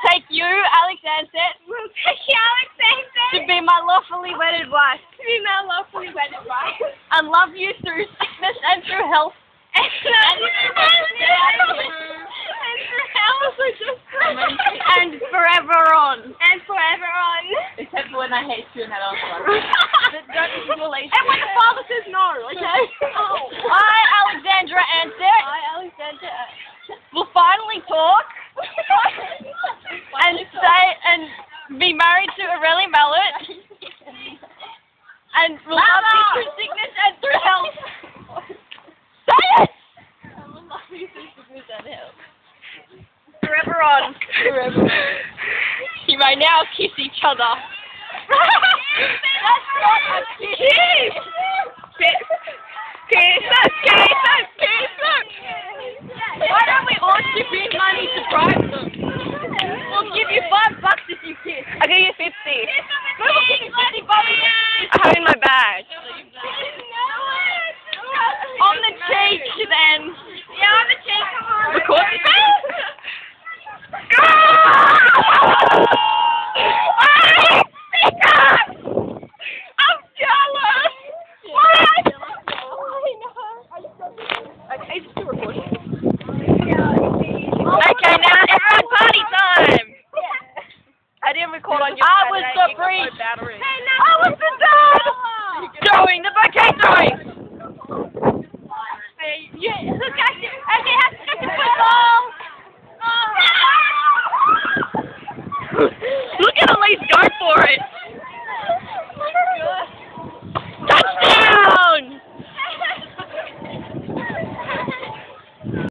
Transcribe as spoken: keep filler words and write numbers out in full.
take you, Alex Ansett, We'll take you, Alex to be my lawfully wedded wife, to be my lawfully wedded wife. and love you through sickness and through health. And And forever on. And forever on. Except when I hate you and I don't love And when the father says no, okay? Oh. I, Alexandra Ansett, Hi, Alexander. will finally talk and say and be married to Aurelia Mallett and will love you through sickness and through health. Say it! Forever on. Forever. You may now kiss each other. That's not a kiss. Kiss! Kiss! Kiss us! Kiss us! Kiss us! Why don't we all chip in money to bribe them? We'll give you five bucks if you kiss. I'll give you fifty. We'll give you fifty bucks. I have it in my bag. On the cheek, then. Yeah, on the cheek, come on. Record this. I'm jealous! What? Okay, it's still recording. Okay, now everyone party time! I didn't record on your I was Saturday, the you got no breach. battery. I was